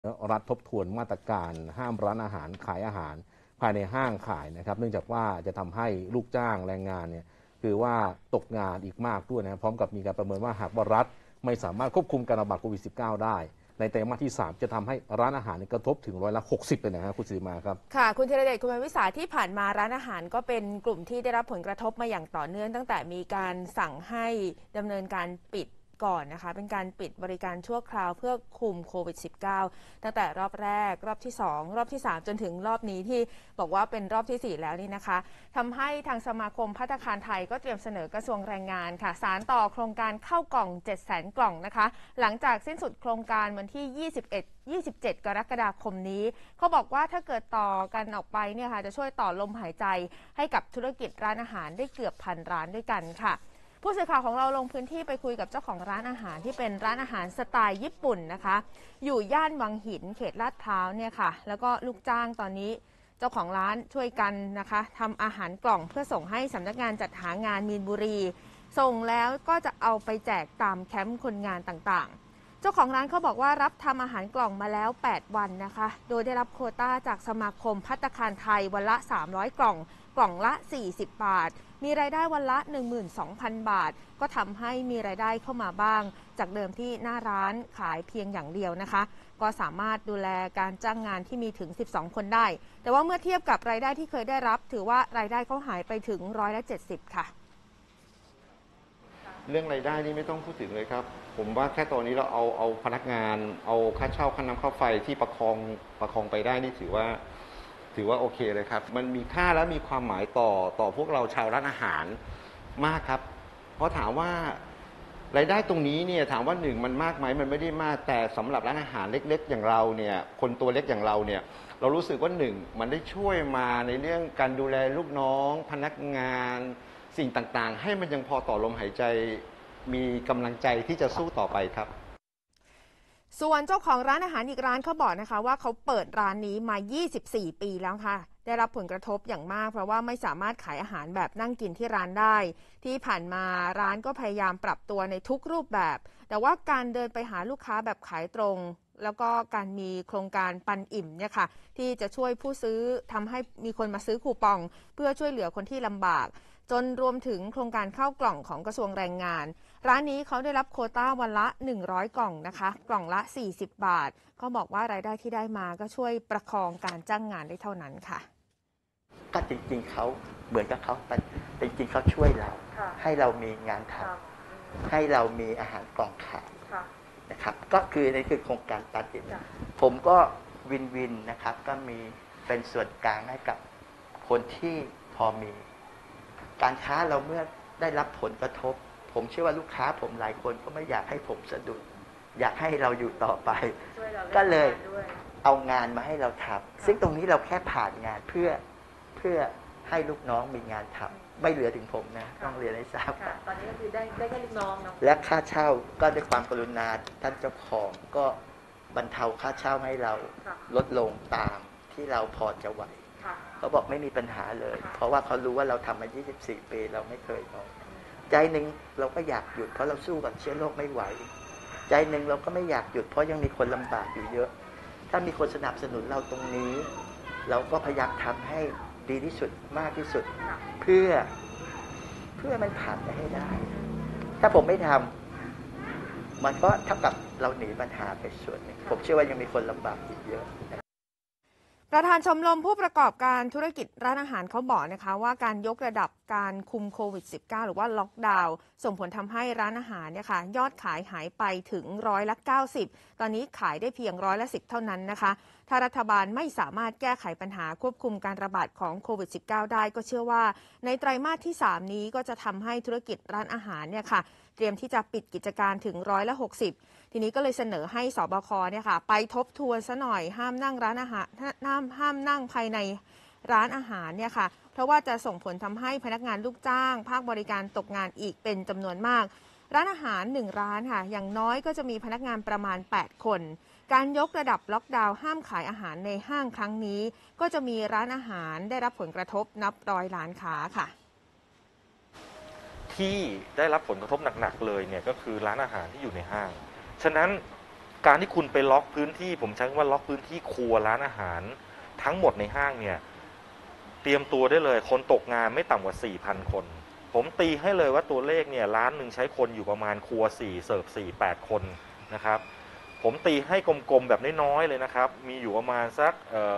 รัฐทบทวนมาตรการห้ามร้านอาหารขายอาหารภายในห้างขายนะครับเนื่องจากว่าจะทำให้ลูกจ้างแรงงานเนี่ยคือว่าตกงานอีกมากด้วยนะพร้อมกับมีการประเมินว่าหากว่ารัฐไม่สามารถควบคุมการระบาดโควิด -19 ได้ในไตรมาสที่ 3จะทำให้ร้านอาหารกระทบถึง60%เลยนะครับคุณศิริมาครับค่ะคุณธีรเดชคุณวิสาที่ผ่านมาร้านอาหารก็เป็นกลุ่มที่ได้รับผลกระทบมาอย่างต่อเนื่องตั้งแต่มีการสั่งให้ดำเนินการปิดก่อนนะคะเป็นการปิดบริการชั่วคราวเพื่อคุมโควิด -19 ตั้งแต่รอบแรกรอบที่2รอบที่3จนถึงรอบนี้ที่บอกว่าเป็นรอบที่4แล้วนี่นะคะทำให้ทางสมาคมภัตตาคารไทยก็เตรียมเสนอกระทรวงแรงงานค่ะสารต่อโครงการเข้ากล่อง 700,000 กล่องนะคะหลังจากสิ้นสุดโครงการวันที่27 กรกฎาคมนี้เขาบอกว่าถ้าเกิดต่อกันออกไปเนี่ยค่ะจะช่วยต่อลมหายใจให้กับธุรกิจร้านอาหารได้เกือบ1,000 ร้านด้วยกันค่ะผู้สื่อข่าวของเราลงพื้นที่ไปคุยกับเจ้าของร้านอาหารที่เป็นร้านอาหารสไตล์ญี่ปุ่นนะคะอยู่ย่านวังหินเขตลาดพร้าวเนี่ยค่ะแล้วก็ลูกจ้างตอนนี้เจ้าของร้านช่วยกันนะคะทำอาหารกล่องเพื่อส่งให้สำนักงานจัดหางานมีนบุรีส่งแล้วก็จะเอาไปแจกตามแคมป์คนงานต่างๆเจ้าของร้านเขาบอกว่ารับทำอาหารกล่องมาแล้ว8วันนะคะโดยได้รับโควต้าจากสมาคมภัตตาคารไทยวันละ300กล่องกล่องละ40 บาทมีรายได้วันละ 12,000 บาทก็ทำให้มีรายได้เข้ามาบ้างจากเดิมที่หน้าร้านขายเพียงอย่างเดียวนะคะก็สามารถดูแลการจ้างงานที่มีถึง12คนได้แต่ว่าเมื่อเทียบกับรายได้ที่เคยได้รับถือว่ารายได้เขาหายไปถึง70%ค่ะเรื่องรายได้นี่ไม่ต้องพูดถึงเลยครับผมว่าแค่ตอนนี้เราเอาพนักงานเอาค่าเช่าค่าน้ำค่าไฟที่ประคองไปได้นี่ถือว่าโอเคเลยครับมันมีค่าและมีความหมายต่อพวกเราชาวร้านอาหารมากครับเพราะถามว่ารายได้ตรงนี้เนี่ยถามว่า1มันมากไหมมันไม่ได้มากแต่สำหรับร้านอาหารเล็กๆอย่างเราเนี่ยคนตัวเล็กอย่างเราเนี่ยเรารู้สึกว่า1มันได้ช่วยมาในเรื่องการดูแลลูกน้องพนักงานสิ่งต่างๆให้มันยังพอต่อลมหายใจมีกำลังใจที่จะสู้ต่อไปครับส่วนเจ้าของร้านอาหารอีกร้านเขาบอกนะคะว่าเขาเปิดร้านนี้มา24 ปีแล้วค่ะได้รับผลกระทบอย่างมากเพราะว่าไม่สามารถขายอาหารแบบนั่งกินที่ร้านได้ที่ผ่านมาร้านก็พยายามปรับตัวในทุกรูปแบบแต่ว่าการเดินไปหาลูกค้าแบบขายตรงแล้วก็การมีโครงการปันอิ่มเนี่ยค่ะที่จะช่วยผู้ซื้อทำให้มีคนมาซื้อคูปองเพื่อช่วยเหลือคนที่ลำบากจนรวมถึงโครงการข้าวกล่องของกระทรวงแรงงานร้านนี้เขาได้รับโควต้าวันละ100กล่องนะคะกล่องละ40 บาทเขาบอกว่ารายได้ที่ได้มาก็ช่วยประคองการจ้างงานได้เท่านั้นค่ะก็จริงๆเขาเหมือนกับเขาแต่จริงๆเขาช่วยเราให้เรามีงานทำให้เรามีอาหารกล่องขายนะครับก็คือในคือโครงการตัดสินผมก็วินนะครับก็มีเป็นส่วนกลางให้กับคนที่พอมีการค้าเราเมื่อได้รับผลกระทบผมเชื่อว่าลูกค้าผมหลายคนก็ไม่อยากให้ผมสะดุดอยากให้เราอยู่ต่อไปก็เลยเอางานมาให้เราทำซึ่งตรงนี้เราแค่ผ่านงานเพื่อให้ลูกน้องมีงานทำไม่เหลือถึงผมนะต้องเรียนให้ทราบตอนนี้ก็คือได้แค่ลูกน้องเนาะและค่าเช่าก็ด้วยความกรุณาท่านเจ้าของก็บรรเทาค่าเช่าให้เราลดลงตามที่เราพอจะไหวเขาบอกไม่มีปัญหาเลยเพราะว่าเขารู้ว่าเราทำมา24 ปีเราไม่เคยนอนใจหนึ่งเราก็อยากหยุดเพราะเราสู้กับเชื้อโรคไม่ไหวใจหนึ่งเราก็ไม่อยากหยุดเพราะยังมีคนลำบากอยู่เยอะถ้ามีคนสนับสนุนเราตรงนี้เราก็พยายามทำให้ดีที่สุดมากที่สุดเพื่อมันผ่านไปให้ได้ถ้าผมไม่ทำมันก็เท่ากับเราหนีปัญหาไปส่วนหนึ่งผมเชื่อว่ายังมีคนลำบากอีกเยอะประธานชมรมผู้ประกอบการธุรกิจร้านอาหารเขาบอกนะคะว่าการยกระดับการคุมโควิด -19 หรือว่าล็อกดาวน์ส่งผลทำให้ร้านอาหารเนี่ยค่ะยอดขายหายไปถึง90%ตอนนี้ขายได้เพียง10%เท่านั้นนะคะถ้ารัฐบาลไม่สามารถแก้ไขปัญหาควบคุมการระบาดของโควิด -19 ได้ก็เชื่อว่าในไตรมาสที่3นี้ก็จะทำให้ธุรกิจร้านอาหารเนี่ยค่ะเตรียมที่จะปิดกิจการถึง60%ทีนี้ก็เลยเสนอให้สบคเนี่ยค่ะไปทบทวนซะหน่อยห้ามนั่งร้านอาหารห้ามนั่งภายในร้านอาหารเนี่ยค่ะเพราะว่าจะส่งผลทำให้พนักงานลูกจ้างภาคบริการตกงานอีกเป็นจำนวนมากร้านอาหาร1ร้านค่ะอย่างน้อยก็จะมีพนักงานประมาณ8คนการยกระดับล็อกดาวน์ห้ามขายอาหารในห้างครั้งนี้ก็จะมีร้านอาหารได้รับผลกระทบนับ100ล้านค้าค่ะที่ได้รับผลกระทบหนักๆเลยเนี่ยก็คือร้านอาหารที่อยู่ในห้างฉะนั้นการที่คุณไปล็อกพื้นที่ผมใช้คำว่าล็อกพื้นที่ครัวร้านอาหารทั้งหมดในห้างเนี่ยเตรียมตัวได้เลยคนตกงานไม่ต่ำกว่า 4,000 คนผมตีให้เลยว่าตัวเลขเนี่ยร้านหนึ่งใช้คนอยู่ประมาณครัว4เสิร์ฟ4 8คนนะครับผมตีให้กลมๆแบบน้อยๆเลยนะครับมีอยู่ประมาณสัก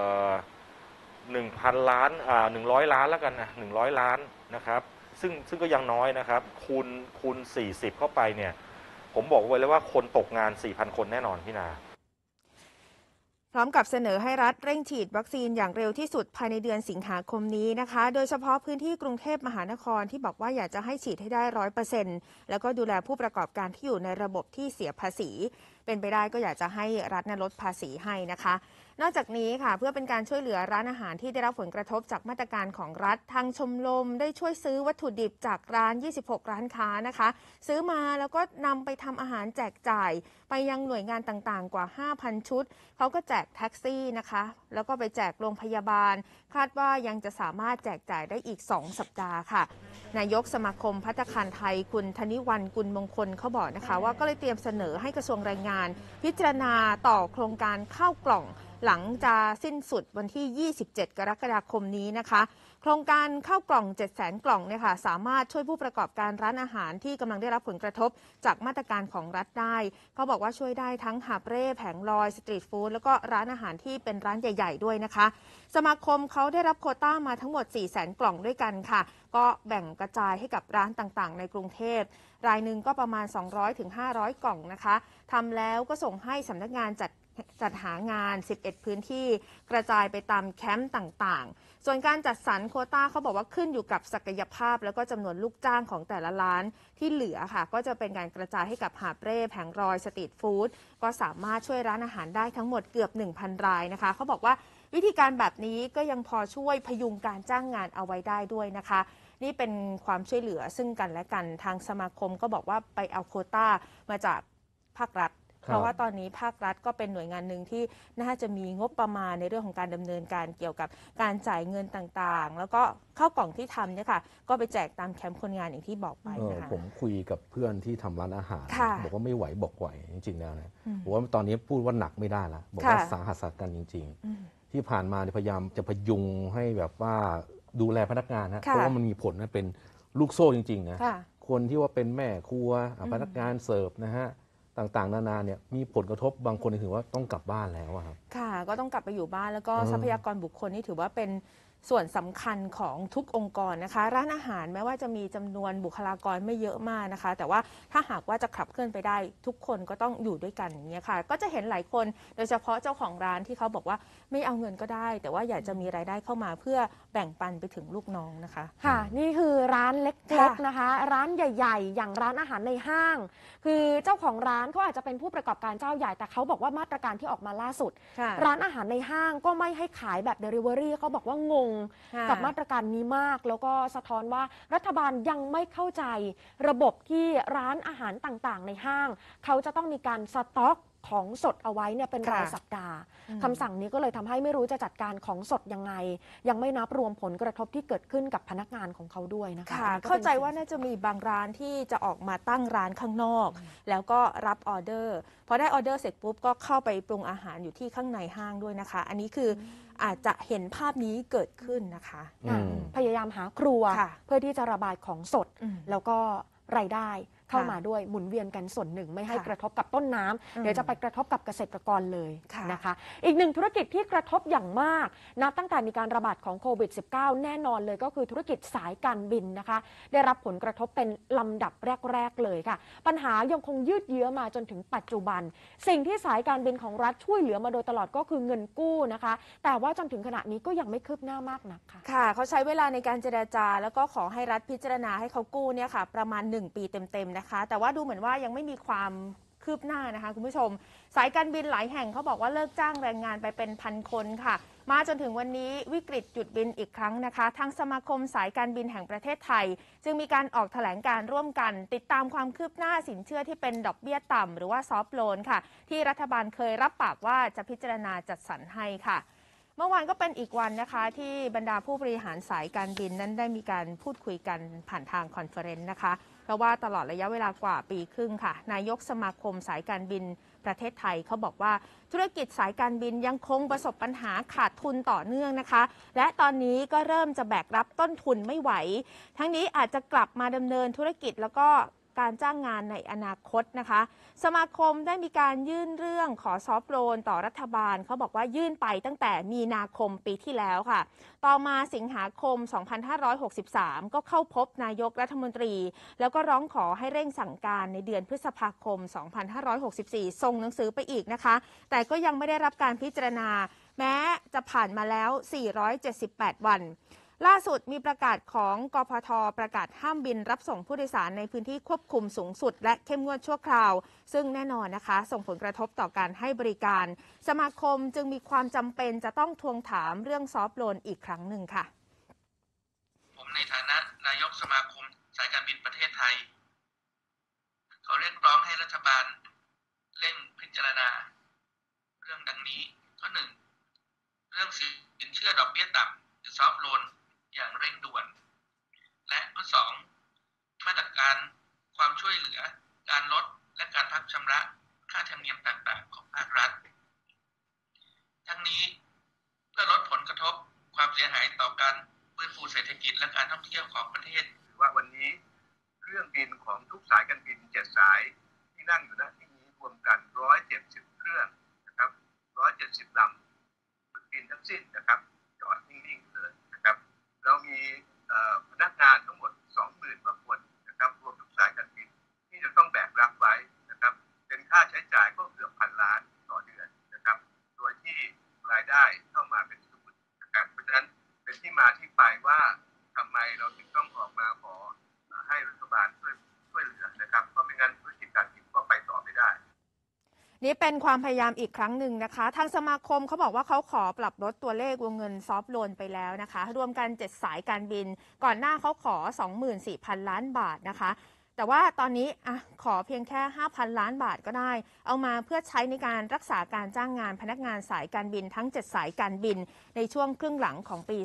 1,000 ล้าน100 ล้านแล้วกันนะ100 ล้านนะครับซึ่งก็ยังน้อยนะครับคูณ40เข้าไปเนี่ยผมบอกไว้เลยว่าคนตกงาน 4,000 คนแน่นอนพี่นาพร้อมกับเสนอให้รัฐเร่งฉีดวัคซีนอย่างเร็วที่สุดภายในเดือนสิงหาคมนี้นะคะโดยเฉพาะพื้นที่กรุงเทพมหานครที่บอกว่าอยากจะให้ฉีดให้ได้ 100% แล้วก็ดูแลผู้ประกอบการที่อยู่ในระบบที่เสียภาษีเป็นไปได้ก็อยากจะให้รัฐลดภาษีให้นะคะนอกจากนี้ค่ะเพื่อเป็นการช่วยเหลือร้านอาหารที่ได้รับผลกระทบจากมาตรการของรัฐทางชมรมได้ช่วยซื้อวัตถุดิบจากร้าน26ร้านค้านะคะซื้อมาแล้วก็นำไปทำอาหารแจกจ่ายไปยังหน่วยงานต่างๆกว่า 5,000 ชุดเขาก็แจกแท็กซี่นะคะแล้วก็ไปแจกโรงพยาบาลคาดว่ายังจะสามารถแจกจ่ายได้อีก2สัปดาห์ค่ะนายกสมาคมภัตตาคารไทยคุณธนิวรรณกุลมงคลเขาบอกนะคะว่าก็เลยเตรียมเสนอให้กระทรวงแรงงานพิจารณาต่อโครงการข้าวกล่องหลังจะสิ้นสุดวันที่ 27 กรกฎาคมนี้นะคะโครงการข้าวกล่อง 700,000 กล่องเนี่ยค่ะสามารถช่วยผู้ประกอบการร้านอาหารที่กำลังได้รับผลกระทบจากมาตรการของรัฐได้เขาบอกว่าช่วยได้ทั้งหาบเร่แผงลอยสตรีทฟู้ดแล้วก็ร้านอาหารที่เป็นร้านใหญ่ๆด้วยนะคะสมาคมเขาได้รับโควต้ามาทั้งหมด 400,000 กล่องด้วยกันค่ะก็แบ่งกระจายให้กับร้านต่างๆในกรุงเทพรายหนึ่งก็ประมาณ 200-500 กล่องนะคะทำแล้วก็ส่งให้สำนักงานจัดหางาน11พื้นที่กระจายไปตามแคมป์ต่างๆส่วนการจัดสรรโควต้าเขาบอกว่าขึ้นอยู่กับศักยภาพแล้วก็จำนวนลูกจ้างของแต่ละร้านที่เหลือค่ะก็จะเป็นการกระจายให้กับหาบเร่แผงลอยสตรีทฟู้ดก็สามารถช่วยร้านอาหารได้ทั้งหมดเกือบ 1,000 รายนะคะเขาบอกว่าวิธีการแบบนี้ก็ยังพอช่วยพยุงการจ้างงานเอาไว้ได้ด้วยนะคะนี่เป็นความช่วยเหลือซึ่งกันและกันทางสมาคมก็บอกว่าไปเอาโควต้ามาจากภาครัฐเพราะว่าตอนนี้ภาครัฐก็เป็นหน่วยงานหนึ่งที่น่าจะมีงบประมาณในเรื่องของการดำเนินการเกี่ยวกับการจ่ายเงินต่างๆแล้วก็ข้าวกล่องที่ทำเนี่ยค่ะก็ไปแจกตามแคมป์คนงานอย่างที่บอกไปนะคะผมคุยกับเพื่อนที่ทำร้านอาหารบอกว่าไม่ไหวบอกไหวจริงๆแล้วนะบอกว่าตอนนี้พูดว่าหนักไม่ได้ละบอกว่าสาหัสกันจริงๆที่ผ่านมาพยายามจะพยุงให้แบบว่าดูแลพนักงานนะเพราะว่ามันมีผลเป็นลูกโซ่จริงๆนะคนที่ว่าเป็นแม่ครัวพนักงานเสิร์ฟนะฮะต่างๆนานาเนี่ยมีผลกระทบบางคนถือว่าต้องกลับบ้านแล้วครับค่ะก็ต้องกลับไปอยู่บ้านแล้วก็ทรัพยากรบุคคลนี่ถือว่าเป็นส่วนสำคัญของทุกองค์กรนะคะร้านอาหารแม้ว่าจะมีจำนวนบุคลากรไม่เยอะมากนะคะแต่ว่าถ้าหากว่าจะขับเคลื่อนไปได้ทุกคนก็ต้องอยู่ด้วยกันอย่างเงี้ยค่ะก็จะเห็นหลายคนโดยเฉพาะเจ้าของร้านที่เขาบอกว่าไม่เอาเงินก็ได้แต่ว่าอยากจะมีรายได้เข้ามาเพื่อแบ่งปันไปถึงลูกน้องนะคะค่ะนี่คือร้านเล็กๆนะคะร้านใหญ่ๆอย่างร้านอาหารในห้างคือเจ้าของร้านเขาอาจจะเป็นผู้ประกอบการเจ้าใหญ่แต่เขาบอกว่ามาตรการที่ออกมาล่าสุดร้านอาหารในห้างก็ไม่ให้ขายแบบ Delivery เขาบอกว่างงกับมาตรการนี้มากแล้วก็สะท้อนว่ารัฐบาลยังไม่เข้าใจระบบที่ร้านอาหารต่างๆในห้างเขาจะต้องมีการสต็อกของสดเอาไว้เนี่ยเป็นรายสัปดาห์คำสั่งนี้ก็เลยทำให้ไม่รู้จะจัดการของสดยังไงยังไม่นับรวมผลกระทบที่เกิดขึ้นกับพนักงานของเขาด้วยนะคะเข้าใจว่าน่าจะมีบางร้านที่จะออกมาตั้งร้านข้างนอกแล้วก็รับออเดอร์พอได้ออเดอร์เสร็จปุ๊บก็เข้าไปปรุงอาหารอยู่ที่ข้างในห้างด้วยนะคะอันนี้คืออาจจะเห็นภาพนี้เกิดขึ้นนะคะพยายามหาครัวเพื่อที่จะระบายของสดแล้วก็รายได้เข้ามาด้วยหมุนเวียนกันส่วนหนึ่งไม่ให้กระทบกับต้นน้ำเดี๋ยวจะไปกระทบกับเกษตรกรเลยนะคะอีกหนึ่งธุรกิจที่กระทบอย่างมากนับตั้งแต่มีการระบาดของโควิด -19 แน่นอนเลยก็คือธุรกิจสายการบินนะคะได้รับผลกระทบเป็นลำดับแรกๆเลยค่ะปัญหายังคงยืดเยื้อมาจนถึงปัจจุบันสิ่งที่สายการบินของรัฐช่วยเหลือมาโดยตลอดก็คือเงินกู้นะคะแต่ว่าจนถึงขณะนี้ก็ยังไม่คืบหน้ามากนักค่ะเขาใช้เวลาในการเจรจาแล้วก็ขอให้รัฐพิจารณาให้เขากู้เนี่ยค่ะประมาณ1 ปีเต็มๆนะคะแต่ว่าดูเหมือนว่ายังไม่มีความคืบหน้านะคะคุณผู้ชมสายการบินหลายแห่งเขาบอกว่าเลิกจ้างแรงงานไปเป็นพันคนค่ะมาจนถึงวันนี้วิกฤตหยุดบินอีกครั้งนะคะทางสมาคมสายการบินแห่งประเทศไทยจึงมีการออกแถลงการร่วมกันติดตามความคืบหน้าสินเชื่อที่เป็นดอกเบี้ยต่ำหรือว่าซอฟท์โลนค่ะที่รัฐบาลเคยรับปากว่าจะพิจารณาจัดสรรให้ค่ะเมื่อวานก็เป็นอีกวันนะคะที่บรรดาผู้บริหารสายการบินนั้นได้มีการพูดคุยกันผ่านทางคอนเฟอเรนซ์นะคะเพราะว่าตลอดระยะเวลากว่าปีครึ่งค่ะนายกสมาคมสายการบินประเทศไทยเขาบอกว่าธุรกิจสายการบินยังคงประสบปัญหาขาดทุนต่อเนื่องนะคะและตอนนี้ก็เริ่มจะแบกรับต้นทุนไม่ไหวทั้งนี้อาจจะกลับมาดำเนินธุรกิจแล้วก็การจ้างงานในอนาคตนะคะสมาคมได้มีการยื่นเรื่องขอซอฟต์โลนต่อรัฐบาลเขาบอกว่ายื่นไปตั้งแต่มีนาคมปีที่แล้วค่ะต่อมาสิงหาคม 2563 ก็เข้าพบนายกรัฐมนตรีแล้วก็ร้องขอให้เร่งสั่งการในเดือนพฤษภาคม 2564 ส่งหนังสือไปอีกนะคะแต่ก็ยังไม่ได้รับการพิจารณาแม้จะผ่านมาแล้ว 478 วันล่าสุดมีประกาศของกพท.ประกาศห้ามบินรับส่งผู้โดยสารในพื้นที่ควบคุมสูงสุดและเข้มงวดชั่วคราวซึ่งแน่นอนนะคะส่งผลกระทบต่อการให้บริการสมาคมจึงมีความจำเป็นจะต้องทวงถามเรื่องซอฟต์โลนอีกครั้งหนึ่งค่ะผมในฐานะนายกสมาคมสายการบินประเทศไทยเขาเรียกร้องให้รัฐบาลเร่งพิจารณาเรื่องดังนี้ข้อหนึ่งเรื่องสินเชื่อดอกเบี้ยต่ำหรือซอฟต์โลนอย่างเร่งด่วนและข้อ2มาตรการความช่วยเหลือการลดและการพักชำระค่าธรรมเนียมต่างๆของภาครัฐทั้งนี้เพื่อลดผลกระทบความเสียหายต่อการฟื้นฟูเศรษฐกิจและการท่องเที่ยวของประเทศถือว่าวันนี้เครื่องบินของทุกสายการบิน7สายที่นั่งอยู่ณที่นี้รวมกัน170เครื่องนะครับ170ลำบินทั้งสิ้นนะครับจอดนิ่งๆเลยนะครับเรามีพนักงานทั้งหมด 20,000 กว่าคนนะครับรวมทุกสายการบินที่จะต้องแบกรับไว้นะครับเป็นค่าใช้จ่ายก็เกือบ1,000 ล้านต่อเดือนนะครับโดยที่รายได้เข้ามาเป็นศูนย์นะครับเพราะฉะนั้นเป็นที่มาที่ไปว่าทำไมเราถึงต้องออกมาขอให้รัฐบาลช่วยเหลือนะครับเพราะไม่งั้นธุรกิจการบินก็ไปต่อไม่ได้นี่เป็นความพยายามอีกครั้งหนึ่งนะคะทางสมาคมเขาบอกว่าเขาขอปรับลดตัวเลขวงเงินซอฟต์โลนไปแล้วนะคะรวมกัน7สายการบินก่อนหน้าเขาขอ 24,000 ล้านบาทนะคะแต่ว่าตอนนี้ขอเพียงแค่ 5,000 ล้านบาทก็ได้เอามาเพื่อใช้ในการรักษาการจ้างงานพนักงานสายการบินทั้ง7สายการบินในช่วงครึ่งหลังของปี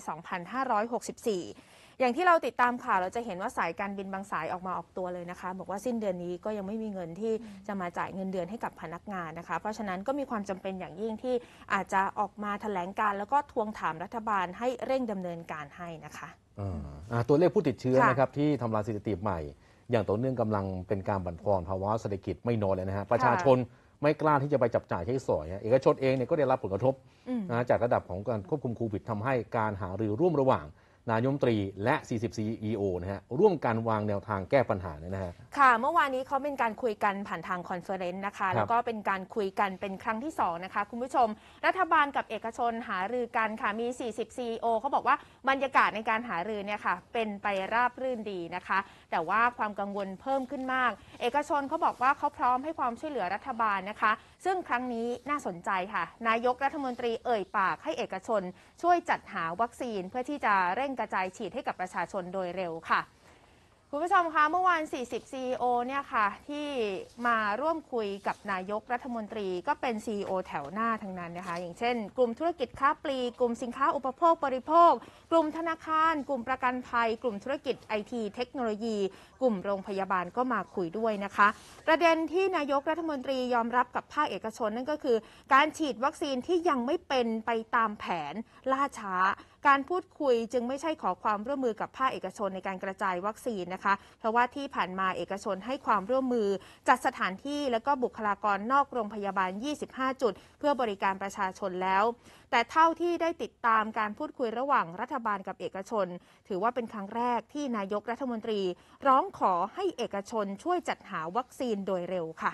2564อย่างที่เราติดตามข่าวเราจะเห็นว่าสายการบินบางสายออกมาออกตัวเลยนะคะบอกว่าสิ้นเดือนนี้ก็ยังไม่มีเงินที่จะมาจ่ายเงินเดือนให้กับพนักงานนะคะเพราะฉะนั้นก็มีความจำเป็นอย่างยิ่งที่อาจจะออกมาแถลงการแล้วก็ทวงถามรัฐบาลให้เร่งดำเนินการให้นะคะตัวเลขผู้ติดเชื้อนะครับที่ทำลายสถิติใหม่อย่างต่อเนื่องกำลังเป็นการบั่นทอนภาวะเศรษฐกิจไม่น้อยเลยนะฮะประชาชนไม่กล้าที่จะไปจับจ่ายใช้สอยเอกชนเองเนี่ยก็ได้รับผลกระทบจากระดับของการควบคุมโควิดทำให้การหารือร่วมระหว่างนายกรัฐมนตรีและ 40 CEO นะฮะร่วมกันวางแนวทางแก้ปัญหาเนี่ยนะฮะค่ะเมื่อวานนี้เขาเป็นการคุยกันผ่านทางคอนเฟอเรนซ์นะคะแล้วก็เป็นการคุยกันเป็นครั้งที่2นะคะคุณผู้ชมรัฐบาลกับเอกชนหารือกันค่ะมี40 CEO เขาบอกว่าบรรยากาศในการหารือเนี่ยค่ะเป็นไปราบรื่นดีนะคะแต่ว่าความกังวลเพิ่มขึ้นมากเอกชนเขาบอกว่าเขาพร้อมให้ความช่วยเหลือรัฐบาลนะคะซึ่งครั้งนี้น่าสนใจค่ะนายกรัฐมนตรีเอ่ยปากให้เอกชนช่วยจัดหาวัคซีนเพื่อที่จะเร่งกระจายฉีดให้กับประชาชนโดยเร็วค่ะคุณผู้ชมคะเมื่อวาน40 CEO เนี่ยค่ะที่มาร่วมคุยกับนายกรัฐมนตรีก็เป็น CEO แถวหน้าทั้งนั้นนะคะอย่างเช่นกลุ่มธุรกิจค้าปลีกกลุ่มสินค้าอุปโภคบริโภคกลุ่มธนาคารกลุ่มประกันภัยกลุ่มธุรกิจ IT เทคโนโลยีกลุ่มโรงพยาบาลก็มาคุยด้วยนะคะประเด็นที่นายกรัฐมนตรียอมรับกับภาคเอกชนนั่นก็คือการฉีดวัคซีนที่ยังไม่เป็นไปตามแผนล่าช้าการพูดคุยจึงไม่ใช่ขอความร่วมมือกับภาคเอกชนในการกระจายวัคซีนนะคะเพราะว่าที่ผ่านมาเอกชนให้ความร่วมมือจัดสถานที่และก็บุคลากรนอกโรงพยาบาล25จุดเพื่อบริการประชาชนแล้วแต่เท่าที่ได้ติดตามการพูดคุยระหว่างรัฐบาลกับเอกชนถือว่าเป็นครั้งแรกที่นายกรัฐมนตรีร้องขอให้เอกชนช่วยจัดหาวัคซีนโดยเร็วค่ะ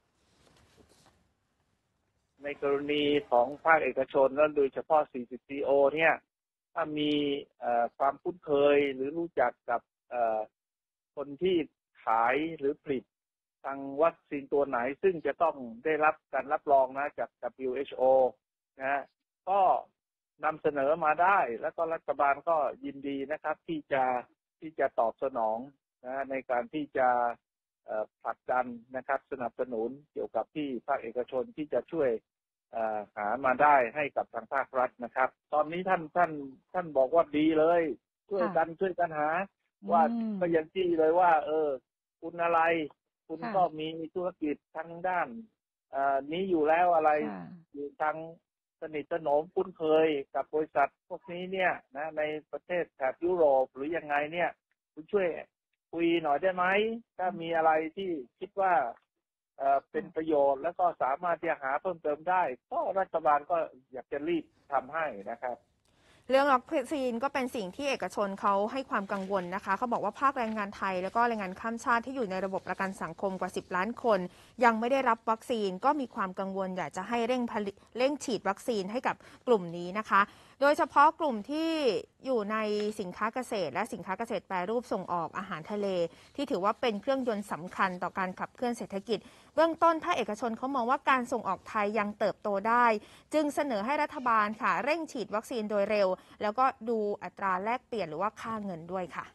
ในกรณีของภาคเอกชนและโดยเฉพาะ40 CEO เนี่ยถ้ามีความคุ้นเคยหรือรู้จักกับคนที่ขายหรือผลิตทางวัคซีนตัวไหนซึ่งจะต้องได้รับการรับรองนะจาก WHO นะก็นำเสนอมาได้แล้วก็รัฐบาลก็ยินดีนะครับที่จะตอบสนองนะในการที่จะผลักดันนะครับสนับสนุนเกี่ยวกับที่ภาคเอกชนที่จะช่วยหามาได้ให้กับทางภาครัฐนะครับตอนนี้ท่านบอกว่าดีเลยช่วยกันหาว่าก็ยังจี้เลยว่าคุณอะไรคุณก็มีธุรกิจทางด้านนี้อยู่แล้วอะไรค่ะอยู่ทางสนิทสนมคุ้นเคยกับบริษัทพวกนี้เนี่ยนะในประเทศแถบยุโรปหรือยังไงเนี่ยคุณช่วยคุยหน่อยได้ไหมถ้ามีอะไรที่คิดว่าเป็นประโยชน์แล้วก็สามารถที่จะหาเพิ่มเติมได้ก็รัฐบาลก็อยากจะรีบทำให้นะครับเรื่องวัคซีนก็เป็นสิ่งที่เอกชนเขาให้ความกังวลนะคะเขาบอกว่าภาคแรงงานไทยแล้วก็แรงงานข้ามชาติที่อยู่ในระบบประกันสังคมกว่า10 ล้านคนยังไม่ได้รับวัคซีนก็มีความกังวลอยากจะให้เร่งฉีดวัคซีนให้กับกลุ่มนี้นะคะโดยเฉพาะกลุ่มที่อยู่ในสินค้าเกษตรและสินค้าเกษตรแปรรูปส่งออกอาหารทะเลที่ถือว่าเป็นเครื่องยนต์สำคัญต่อการขับเคลื่อนเศรษฐกิจเบื้องต้นภาคเอกชนเขามองว่าการส่งออกไทยยังเติบโตได้จึงเสนอให้รัฐบาลค่ะเร่งฉีดวัคซีนโดยเร็วแล้วก็ดูอัตราแลกเปลี่ยนหรือว่าค่าเงินด้วยค่ะ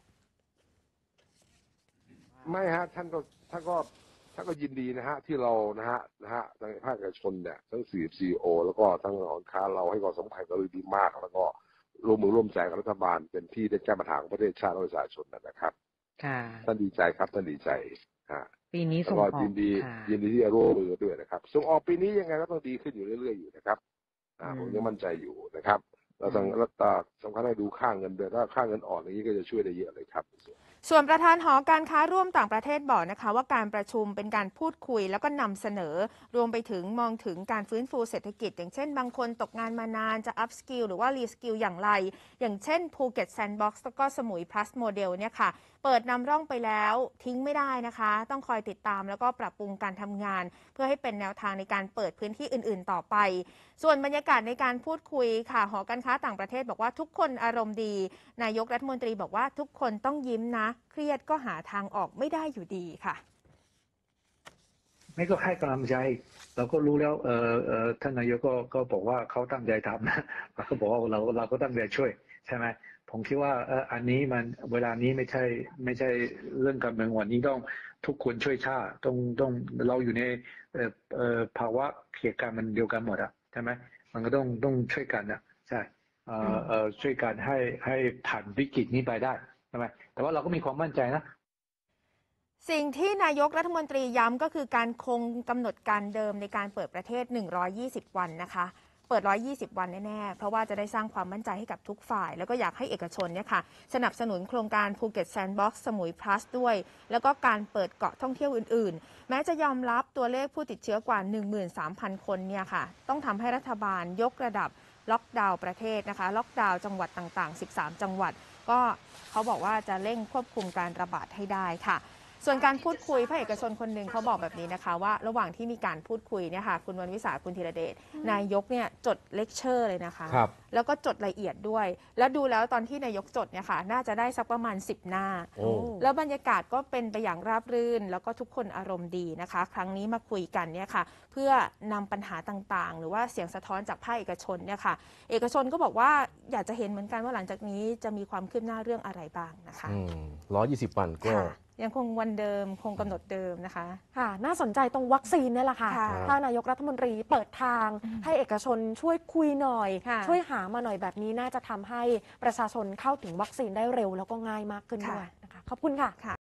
ไม่ฮะท่านก็ยินดีนะฮะที่เรานะฮะทางภาคเอกชนเนี่ยทั้งCEOแล้วก็ทั้งหอค้าเราให้ความสำคัญกับเรื่องดีมากแล้วก็ร่วมมือร่วมใจกับรัฐบาลเป็นที่ได้แก้ปัญหาของประเทศชาติและประชาชนนะครับค่ะท่านดีใจครับท่านดีใจฮะปีนี้ส่งออกยินดีที่จะร่วมมือด้วยนะครับส่งออกปีนี้ยังไงก็ต้องดีขึ้นอยู่เรื่อยๆอยู่นะครับผมยังมั่นใจอยู่นะครับเราต้องสำคัญให้ดูค่าเงินด้วยถ้าค่าเงินอ่อนอย่างนี้ก็จะช่วยได้เยอะเลยครับส่วนประธานหอการค้าร่วมต่างประเทศบอกนะคะว่าการประชุมเป็นการพูดคุยแล้วก็นำเสนอรวมไปถึงมองถึงการฟื้นฟูเศรษฐกิจอย่างเช่นบางคนตกงานมานานจะอัพสกิลหรือว่ารีสกิลอย่างไรอย่างเช่นภูเก็ตแซนด์บ็อกซ์แล้วก็สมุยพลัสโมเดลเนี่ยค่ะเปิดนำร่องไปแล้วทิ้งไม่ได้นะคะต้องคอยติดตามแล้วก็ปรับปรุงการทำงานเพื่อให้เป็นแนวทางในการเปิดพื้นที่อื่นๆต่อไปส่วนบรรยากาศในการพูดคุยค่ะหอการค้าต่างประเทศบอกว่าทุกคนอารมณ์ดีนายกรัฐมนตรีบอกว่าทุกคนต้องยิ้มนะเครียดก็หาทางออกไม่ได้อยู่ดีค่ะไม่ก็ให้กำลังใจเราก็รู้แล้วท่านนายกก็บอกว่าเขาตั้งใจทำนะเราก็บอกว่าเราก็ตั้งใจช่วยใช่ไหมผมคิดว่าอันนี้มันเวลานี้ไม่ใช่เรื่องการเมืองวันนี้ต้องทุกคนช่วยชาติต้องเราอยู่ในภาวะเหตุการณ์มันเดียวกันหมดอะใช่ไหมมันก็ต้องช่วยกันนะใช่ช่วยกันให้ผ่านวิกฤตนี้ไปได้ใช่ไหมแต่ว่าเราก็มีความมั่นใจนะสิ่งที่นายกรัฐมนตรีย้ำก็คือการคงกำหนดการเดิมในการเปิดประเทศ120 วันนะคะเปิด120 วันแน่ๆเพราะว่าจะได้สร้างความมั่นใจให้กับทุกฝ่ายแล้วก็อยากให้เอกชนเนี่ยค่ะสนับสนุนโครงการภูเก็ตแซนด์บ็อกซ์สมุยพลัสด้วยแล้วก็การเปิดเกาะท่องเที่ยวอื่นๆแม้จะยอมรับตัวเลขผู้ติดเชื้อกว่า 13,000 คนเนี่ยค่ะต้องทำให้รัฐบาลยกระดับล็อกดาวน์ประเทศนะคะล็อกดาวน์จังหวัดต่างๆ13 จังหวัดก็เขาบอกว่าจะเร่งควบคุมการระบาดให้ได้ค่ะส่วนการพูดคุยภาคเอกชนคนหนึ่งเขาบอกแบบนี้นะคะว่าระหว่างที่มีการพูดคุยเนี่ยค่ะคุณวรรณวิสาคุณธีรเดชนายกเนี่ยจดเลคเชอร์เลยนะคะแล้วก็จดละเอียดด้วยแล้วดูแล้วตอนที่นายกจดเนี่ยค่ะน่าจะได้สักประมาณ10 หน้าแล้วบรรยากาศก็เป็นไปอย่างราบรื่นแล้วก็ทุกคนอารมณ์ดีนะคะครั้งนี้มาคุยกันเนี่ยค่ะเพื่อนำปัญหาต่างๆหรือว่าเสียงสะท้อนจากภาคเอกชนเนี่ยค่ะเอกชนก็บอกว่าอยากจะเห็นเหมือนกันว่าหลังจากนี้จะมีความคืบหน้าเรื่องอะไรบ้างนะคะ 120 วันก็ยังคงวันเดิมคงกำหนดเดิมนะคะค่ะน่าสนใจตรงวัคซีนนี่แหละค่ะถ้านายกรัฐมนตรีเปิดทางให้เอกชนช่วยคุยหน่อยช่วยหามาหน่อยแบบนี้น่าจะทำให้ประชาชนเข้าถึงวัคซีนได้เร็วแล้วก็ง่ายมากขึ้นด้วยนะคะขอบคุณค่ะ